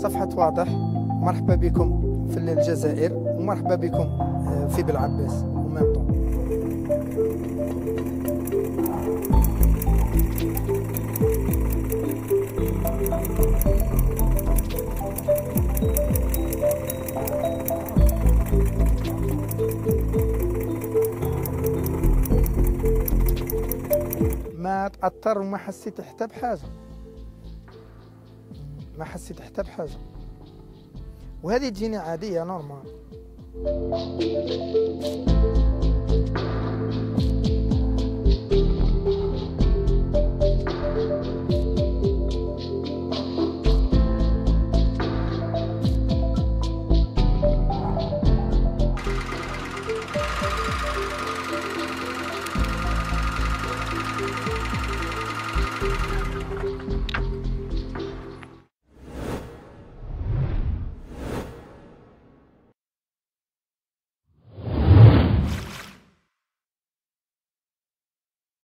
صفحة واضح. مرحبا بكم في الجزائر ومرحبا بكم في بلعباس وميمطون. ما تأثر وما حسيت حتى بحاجة، ما حسيت حتى بحاجة، وهذه تجيني عادية نورمال.